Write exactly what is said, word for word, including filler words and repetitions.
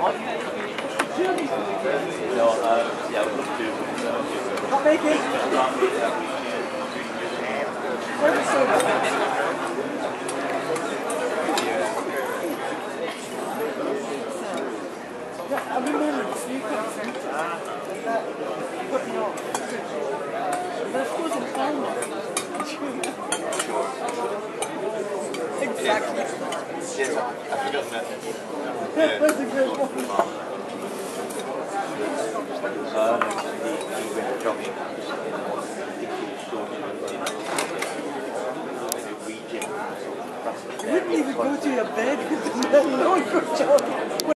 No, uh, yeah, I would love to. Can't make it. Where is it? Yeah, I remember the sequence. Putting on. But of course it's fine now. Exactly. Yes, I forgot that. That was a great one. Uh, he, he went jogging. You wouldn't even go to your bed because there's no good job.